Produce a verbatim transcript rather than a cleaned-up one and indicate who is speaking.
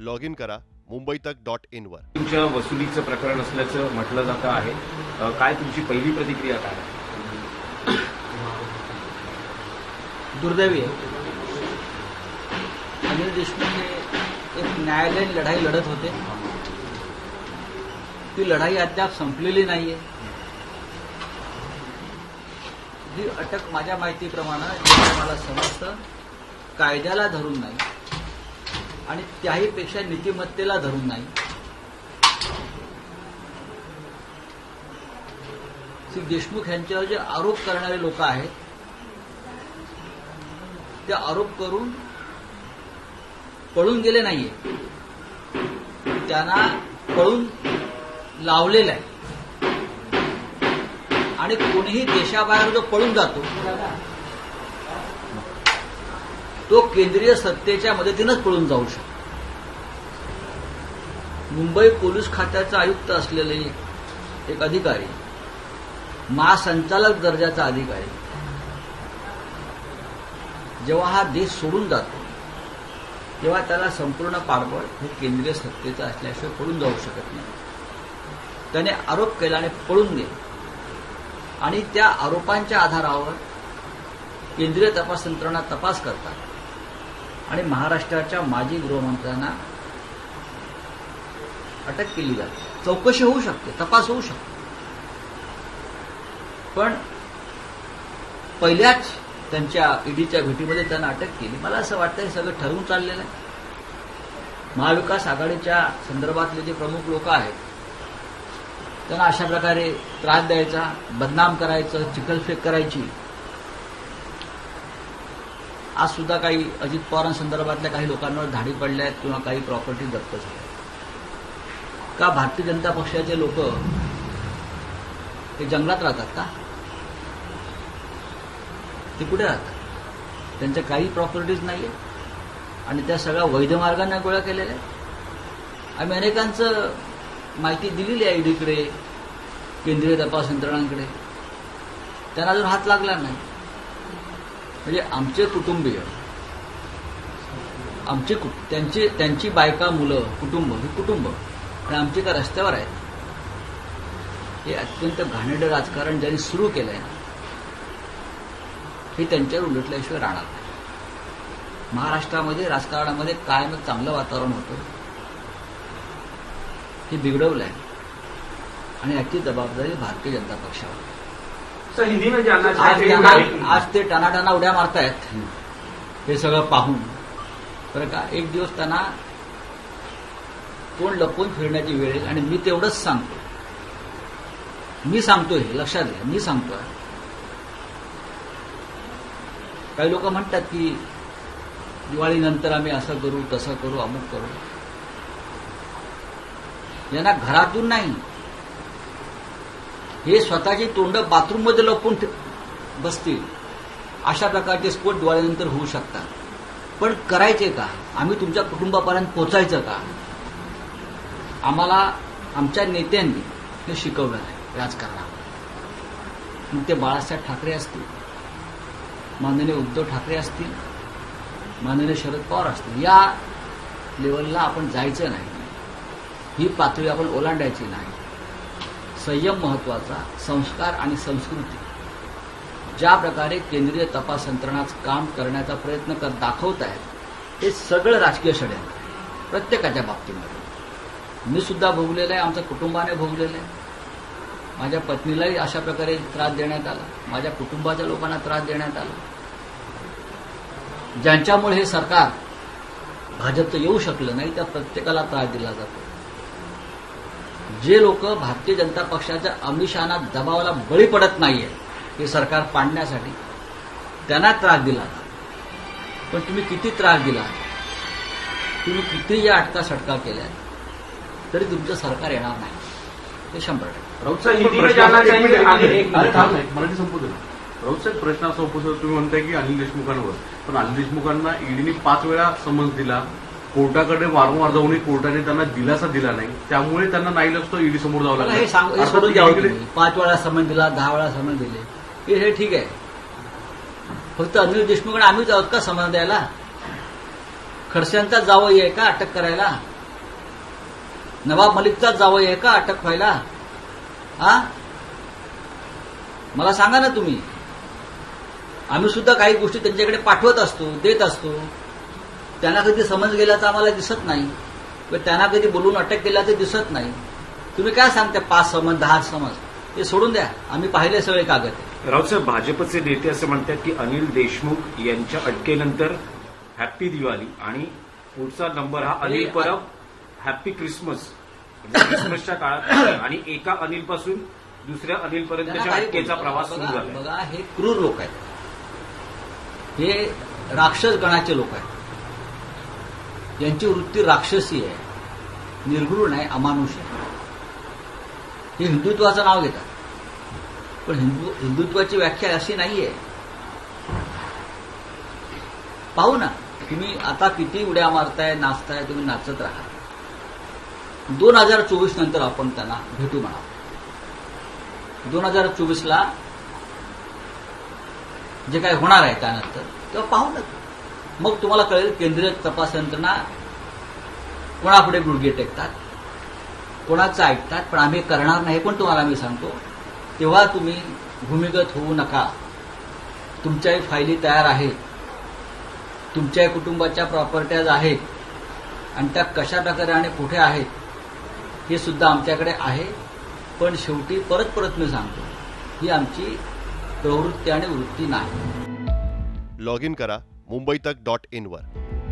Speaker 1: Log in करा मुंबई तक dot in वर.
Speaker 2: तुमच्या वसुलीचं प्रकरण असल्याचं म्हटलं जातं आहे. काय तुमची पहिली प्रतिक्रिया काय आहे?
Speaker 3: दुर्दैवी आहे. अनिल देशमुख हे एक न्यायालयीन लढाई लढत होते. ती लढाई अद्याप संपलेली नाहीये. ही अटक माझ्या माहितीप्रमाणे जे मला समजतं कायद्याला धरून नाही आणि त्याहीपेक्षा नीतिमत्तेला धरून नाही. श्री देशमुख यांच्यावर जे आरोप करणारे लोक आहेत ते आरोप करून पळून गेले नाहीये. त्यांना पळून लावलेलं आहे आणि कोणीही देशाबाहेर जो पळून जातो तो केंद्रीय सत्तेच्या मदतीनंच पळून जाऊ शकतो. मुंबई पोलीस खात्याचा आयुक्त असलेले एक अधिकारी, महासंचालक दर्जाचा अधिकारी जेव्हा हा देश सोडून जातो तेव्हा त्याला संपूर्ण पाठबळ हे केंद्रीय सत्तेचं असल्याशिवाय पळून जाऊ शकत नाही. त्याने आरोप केला आणि पळून गेले आणि त्या आरोपांच्या आधारावर केंद्रीय तपास यंत्रणा तपास करतात आणि महाराष्ट्राच्या माजी गृहमंत्र्यांना अटक केली जाते. चौकशी होऊ शकते, तपास होऊ शकतो. पण पहिल्याच त्यांच्या ईडीच्या भेटीमध्ये त्यांना अटक केली. मला असं वाटतं हे सगळं ठरवून चाललेलं आहे. महाविकास आघाडीच्या संदर्भातले जे प्रमुख लोक आहेत त्यांना अशा प्रकारे त्रास द्यायचा, बदनाम करायचं, चिखलफेक करायची. आज सुद्धा काही अजित पवारांसंदर्भातल्या काही लोकांवर धाडी पडल्या आहेत किंवा काही प्रॉपर्टी जप्त झाल्या. का भारतीय जनता पक्षाचे लोक हे जंगलात राहतात का? ते कुठे राहतात? त्यांच्या काही प्रॉपर्टीज नाहीये आणि त्या सगळ्या वैध मार्गाने गोळा केलेल्या आहेत. आम्ही अनेकांचं माहिती दिलेली आहे ईडीकडे, केंद्रीय तपास यंत्रणांकडे. त्यांना अजून हात लागला नाही. म्हणजे आमचे कुटुंबीय, आमचे त्यांची त्यांची बायका, मुलं, कुटुंब हे कुटुंब आणि आमचे का रस्त्यावर आहेत. हे अत्यंत घाणेरडं राजकारण ज्यांनी सुरू केलंय हे त्यांच्यावर उलटल्याशिवाय राहणार नाही. महाराष्ट्रामध्ये राजकारणामध्ये कायमच चांगलं वातावरण होतं, हे बिघडवलंय आणि याची जबाबदारी भारतीय जनता पक्षावर. आज ते टानाटाना उड्या मारतायत हे सगळं पाहून. बरं का, एक दिवस त्यांना कोण लपवून फिरण्याची वेळ येईल आणि मी तेवढंच सांगतो. मी सांगतोय, लक्षात घ्या, मी सांगतोय. काही लोक म्हणतात की दिवाळीनंतर आम्ही असं करू, तसं करू, अमुक करू. यांना घरातून नाही, हे स्वतःची तोंड बाथरूममध्ये लपवून बसतील अशा प्रकारचे स्फोट दिवाळीनंतर होऊ शकतात. पण करायचे का? आम्ही तुमच्या कुटुंबापर्यंत पोचायचं का? आम्हाला आमच्या नेत्यांनी हे शिकवलं नाही राजकारणात. मग ते बाळासाहेब ठाकरे असतील, माननीय उद्धव ठाकरे असतील, माननीय शरद पवार असतील, या लेवलला आपण जायचं नाही. ही पातळी आपण ओलांडायची नाही. संयम महत्वाचा, संस्कार आणि संस्कृती. ज्या प्रकारे केंद्रीय तपास यंत्रणाच काम करण्याचा प्रयत्न कर दाखवत आहेत हे सगळं राजकीय षड्यंत्र प्रत्येकाच्या बाबतीमध्ये. मी सुद्धा भोगलेलं आहे, आमच्या कुटुंबाने भोगलेलं आहे. माझ्या पत्नीलाही अशा प्रकारे त्रास देण्यात आला, माझ्या कुटुंबाच्या लोकांना त्रास देण्यात आला. ज्यांच्यामुळे हे सरकार भाजपचं येऊ शकलं नाही त्या प्रत्येकाला त्रास दिला जातो. जे लोक भारतीय जनता पक्षाच्या अमिषाना दबावाला बळी पडत नाहीये हे सरकार पाडण्यासाठी, त्यांना त्रास दिला. पण तुम्ही किती त्रास दिला, तुम्ही किती या अटका सटका केल्या तरी तुमचं सरकार येणार नाही, हे शंभर टक्के.
Speaker 4: राऊत साहेब प्रश्न असा उपस्थित, तुम्ही म्हणताय की अनिल देशमुखांवर, पण अनिल देशमुखांना ईडीने पाच वेळा समन्स दिला, कोर्टाकडे वारंवार जाऊन कोर्टाने त्यांना दिलासा दिला नाही, त्यामुळे त्यांना नाही लागतो ईडी समोर जावं लागलं.
Speaker 3: हे सोडून द्यावं. पाच वेळा समन्स दिला, दहा वेळा समन्स दिले, हे ठीक आहे. फक्त अनिल देशमुखांना आम्हीच आहोत का समन्स द्यायला? खडसेंचा जावं आहे का अटक करायला? नवाब मलिकचाच जावई आहे का अटक व्हायला? हा, मला सांगा ना तुम्ही. आम्ही सुद्धा काही गोष्टी त्यांच्याकडे पाठवत असतो, देत असतो. त्यांना कधी समज गेल्याचं आम्हाला दिसत नाही, किंवा त्यांना कधी बोलून अटक केल्याचं दिसत नाही. तुम्ही काय सांगता पाच समज दहा समज, हे सोडून द्या. आम्ही पाहिले सगळे कागद.
Speaker 2: राऊतसाहेब, भाजपचे नेते असं म्हणतात की अनिल देशमुख यांच्या अटकेनंतर हॅप्पी दिवाळी आणि पुढचा नंबर हा अनिल परब हॅप्पी क्रिसमस, म्हणजे क्रिसमसच्या काळात, आणि एका अनिलपासून दुसऱ्या अनिलपर्यंतच्या अटकेचा प्रवास सुरू
Speaker 3: बघा
Speaker 2: झाला.
Speaker 3: बघा, हे क्रूर लोक आहेत, हे राक्षस गणाचे लोक आहेत. यांची वृत्ती राक्षसी आहे, निर्घृण आहे, अमानुष आहे. हे हिंदुत्वाचं नाव घेतात, पण हिंदू हिंदुत्वाची व्याख्या अशी नाहीये. पाहू ना, तुम्ही आता किती उड्या मारताय, नाचताय, तुम्ही नाचत राहा. दोन हजार चोवीस नंतर आपण त्यांना भेटू म्हणा. दोन हजार चोवीसला जे काय होणार आहे त्यानंतर तेव्हा पाहू ना. मग तुम्हाला कळेल केंद्रीय तपास यंत्रणा कोणापुढे गुडघे टेकतात, कोणाचं ऐकतात. पण आम्ही करणार नाही, पण तुम्हाला मी सांगतो, तेव्हा तुम्ही भूमिगत होऊ नका. तुमच्याही फायली तयार आहेत, तुमच्याही कुटुंबाच्या प्रॉपर्ट्याज आहेत, आणि त्या कशा प्रकारे आणि कुठे आहेत हे सुद्धा आमच्याकडे आहे. पण शेवटी परत परत मी सांगतो, ही आमची प्रवृत्ती आणि वृत्ती नाही.
Speaker 1: लॉग इन करा मुंबई तक डॉट इन वर.